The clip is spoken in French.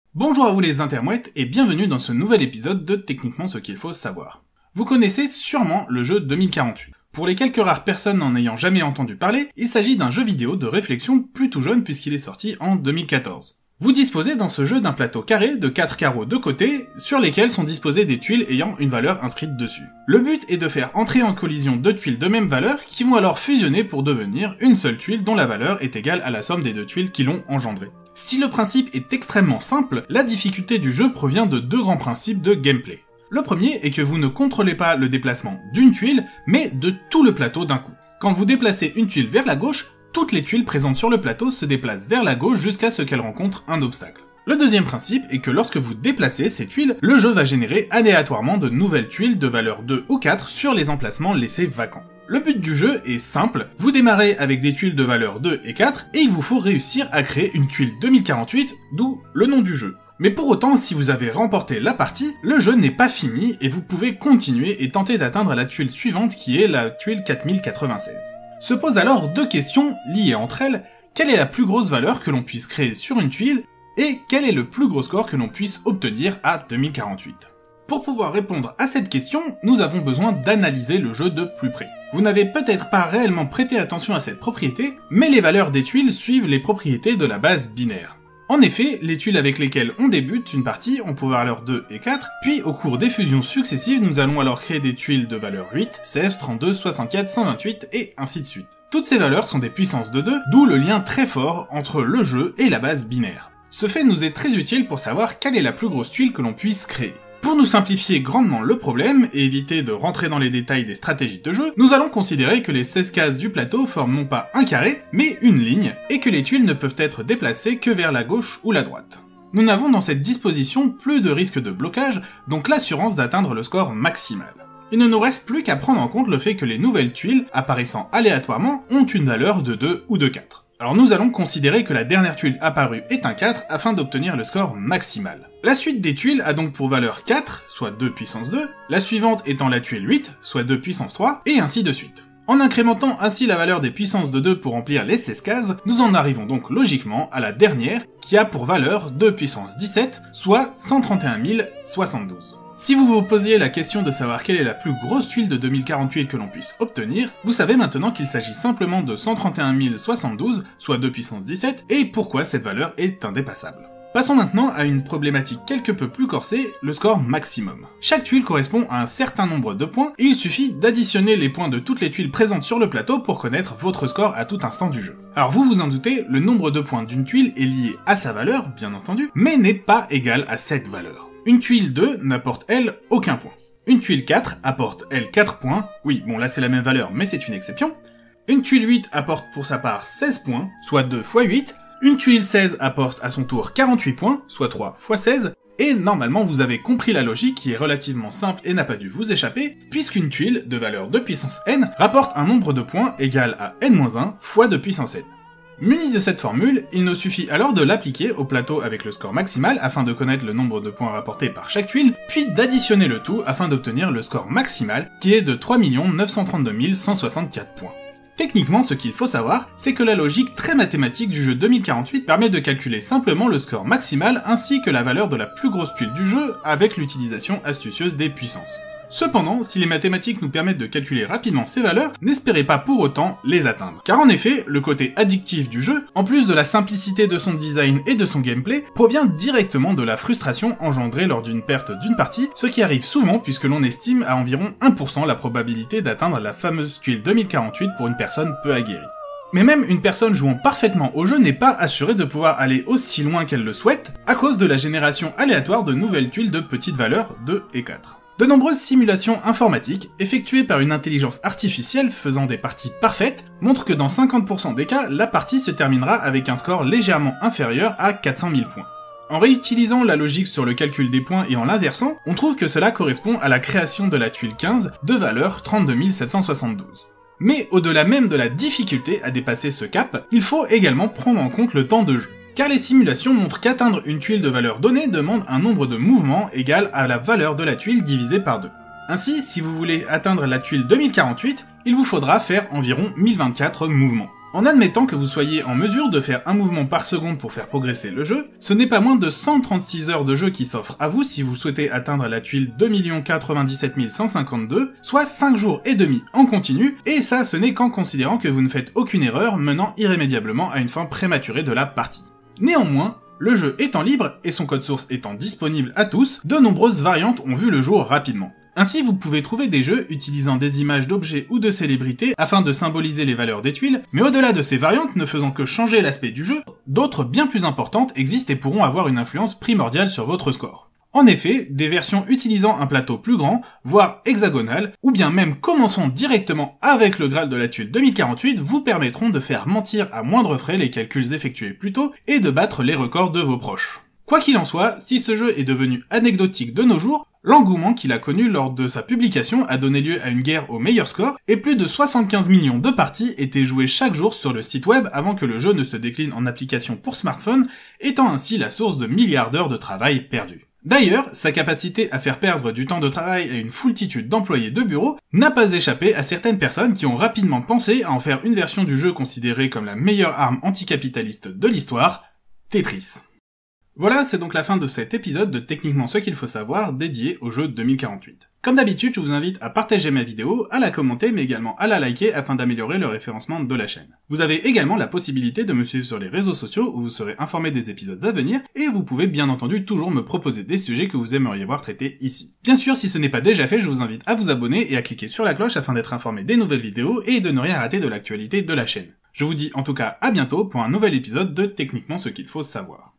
Bonjour à vous les intermouettes et bienvenue dans ce nouvel épisode de Techniquement ce qu'il faut savoir. Vous connaissez sûrement le jeu 2048. Pour les quelques rares personnes n'en ayant jamais entendu parler, il s'agit d'un jeu vidéo de réflexion plutôt jeune puisqu'il est sorti en 2014. Vous disposez dans ce jeu d'un plateau carré de 4 carreaux de côté, sur lesquels sont disposées des tuiles ayant une valeur inscrite dessus. Le but est de faire entrer en collision deux tuiles de même valeur, qui vont alors fusionner pour devenir une seule tuile dont la valeur est égale à la somme des deux tuiles qui l'ont engendrée. Si le principe est extrêmement simple, la difficulté du jeu provient de deux grands principes de gameplay. Le premier est que vous ne contrôlez pas le déplacement d'une tuile, mais de tout le plateau d'un coup. Quand vous déplacez une tuile vers la gauche, toutes les tuiles présentes sur le plateau se déplacent vers la gauche jusqu'à ce qu'elles rencontrent un obstacle. Le deuxième principe est que lorsque vous déplacez ces tuiles, le jeu va générer aléatoirement de nouvelles tuiles de valeur 2 ou 4 sur les emplacements laissés vacants. Le but du jeu est simple, vous démarrez avec des tuiles de valeur 2 et 4, et il vous faut réussir à créer une tuile 2048, d'où le nom du jeu. Mais pour autant, si vous avez remporté la partie, le jeu n'est pas fini et vous pouvez continuer et tenter d'atteindre la tuile suivante qui est la tuile 4096. Se posent alors deux questions liées entre elles, quelle est la plus grosse valeur que l'on puisse créer sur une tuile, et quel est le plus gros score que l'on puisse obtenir à 2048. Pour pouvoir répondre à cette question, nous avons besoin d'analyser le jeu de plus près. Vous n'avez peut-être pas réellement prêté attention à cette propriété, mais les valeurs des tuiles suivent les propriétés de la base binaire. En effet, les tuiles avec lesquelles on débute une partie ont pour valeur 2 et 4, puis au cours des fusions successives, nous allons alors créer des tuiles de valeur 8, 16, 32, 64, 128 et ainsi de suite. Toutes ces valeurs sont des puissances de 2, d'où le lien très fort entre le jeu et la base binaire. Ce fait nous est très utile pour savoir quelle est la plus grosse tuile que l'on puisse créer. Pour nous simplifier grandement le problème et éviter de rentrer dans les détails des stratégies de jeu, nous allons considérer que les 16 cases du plateau forment non pas un carré, mais une ligne, et que les tuiles ne peuvent être déplacées que vers la gauche ou la droite. Nous n'avons dans cette disposition plus de risque de blocage, donc l'assurance d'atteindre le score maximal. Il ne nous reste plus qu'à prendre en compte le fait que les nouvelles tuiles, apparaissant aléatoirement, ont une valeur de 2 ou de 4. Alors nous allons considérer que la dernière tuile apparue est un 4 afin d'obtenir le score maximal. La suite des tuiles a donc pour valeur 4, soit 2 puissance 2, la suivante étant la tuile 8, soit 2 puissance 3, et ainsi de suite. En incrémentant ainsi la valeur des puissances de 2 pour remplir les 16 cases, nous en arrivons donc logiquement à la dernière, qui a pour valeur 2 puissance 17, soit 131 072. Si vous vous posiez la question de savoir quelle est la plus grosse tuile de 2048 que l'on puisse obtenir, vous savez maintenant qu'il s'agit simplement de 131 072, soit 2 puissance 17, et pourquoi cette valeur est indépassable. Passons maintenant à une problématique quelque peu plus corsée, le score maximum. Chaque tuile correspond à un certain nombre de points, et il suffit d'additionner les points de toutes les tuiles présentes sur le plateau pour connaître votre score à tout instant du jeu. Alors vous vous en doutez, le nombre de points d'une tuile est lié à sa valeur, bien entendu, mais n'est pas égal à cette valeur. Une tuile 2 n'apporte elle aucun point. Une tuile 4 apporte elle 4 points, oui bon là c'est la même valeur mais c'est une exception. Une tuile 8 apporte pour sa part 16 points, soit 2 x 8. Une tuile 16 apporte à son tour 48 points, soit 3 x 16. Et normalement vous avez compris la logique qui est relativement simple et n'a pas dû vous échapper, puisqu'une tuile de valeur 2 puissance n rapporte un nombre de points égal à n-1 fois 2 puissance n. Muni de cette formule, il nous suffit alors de l'appliquer au plateau avec le score maximal afin de connaître le nombre de points rapportés par chaque tuile, puis d'additionner le tout afin d'obtenir le score maximal qui est de 3 932 164 points. Techniquement, ce qu'il faut savoir, c'est que la logique très mathématique du jeu 2048 permet de calculer simplement le score maximal ainsi que la valeur de la plus grosse tuile du jeu avec l'utilisation astucieuse des puissances. Cependant, si les mathématiques nous permettent de calculer rapidement ces valeurs, n'espérez pas pour autant les atteindre. Car en effet, le côté addictif du jeu, en plus de la simplicité de son design et de son gameplay, provient directement de la frustration engendrée lors d'une perte d'une partie, ce qui arrive souvent puisque l'on estime à environ 1% la probabilité d'atteindre la fameuse tuile 2048 pour une personne peu aguerrie. Mais même une personne jouant parfaitement au jeu n'est pas assurée de pouvoir aller aussi loin qu'elle le souhaite, à cause de la génération aléatoire de nouvelles tuiles de petite valeur 2 et 4. De nombreuses simulations informatiques, effectuées par une intelligence artificielle faisant des parties parfaites, montrent que dans 50% des cas, la partie se terminera avec un score légèrement inférieur à 400 000 points. En réutilisant la logique sur le calcul des points et en l'inversant, on trouve que cela correspond à la création de la tuile 15 de valeur 32 772. Mais au-delà même de la difficulté à dépasser ce cap, il faut également prendre en compte le temps de jeu. Car les simulations montrent qu'atteindre une tuile de valeur donnée demande un nombre de mouvements égal à la valeur de la tuile divisée par 2. Ainsi, si vous voulez atteindre la tuile 2048, il vous faudra faire environ 1024 mouvements. En admettant que vous soyez en mesure de faire un mouvement par seconde pour faire progresser le jeu, ce n'est pas moins de 136 heures de jeu qui s'offrent à vous si vous souhaitez atteindre la tuile 2 097 152, soit 5 jours et demi en continu, et ça ce n'est qu'en considérant que vous ne faites aucune erreur menant irrémédiablement à une fin prématurée de la partie. Néanmoins, le jeu étant libre et son code source étant disponible à tous, de nombreuses variantes ont vu le jour rapidement. Ainsi, vous pouvez trouver des jeux utilisant des images d'objets ou de célébrités afin de symboliser les valeurs des tuiles, mais au-delà de ces variantes ne faisant que changer l'aspect du jeu, d'autres bien plus importantes existent et pourront avoir une influence primordiale sur votre score. En effet, des versions utilisant un plateau plus grand, voire hexagonal, ou bien même commençant directement avec le Graal de la tuile 2048 vous permettront de faire mentir à moindre frais les calculs effectués plus tôt et de battre les records de vos proches. Quoi qu'il en soit, si ce jeu est devenu anecdotique de nos jours, l'engouement qu'il a connu lors de sa publication a donné lieu à une guerre au meilleur score, et plus de 75 millions de parties étaient jouées chaque jour sur le site web avant que le jeu ne se décline en application pour smartphone, étant ainsi la source de milliards d'heures de travail perdues. D'ailleurs, sa capacité à faire perdre du temps de travail à une foultitude d'employés de bureau n'a pas échappé à certaines personnes qui ont rapidement pensé à en faire une version du jeu considérée comme la meilleure arme anticapitaliste de l'histoire, Tetris. Voilà, c'est donc la fin de cet épisode de Techniquement ce qu'il faut savoir dédié au jeu 2048. Comme d'habitude, je vous invite à partager ma vidéo, à la commenter, mais également à la liker afin d'améliorer le référencement de la chaîne. Vous avez également la possibilité de me suivre sur les réseaux sociaux où vous serez informé des épisodes à venir, et vous pouvez bien entendu toujours me proposer des sujets que vous aimeriez voir traités ici. Bien sûr, si ce n'est pas déjà fait, je vous invite à vous abonner et à cliquer sur la cloche afin d'être informé des nouvelles vidéos et de ne rien rater de l'actualité de la chaîne. Je vous dis en tout cas à bientôt pour un nouvel épisode de Techniquement ce qu'il faut savoir.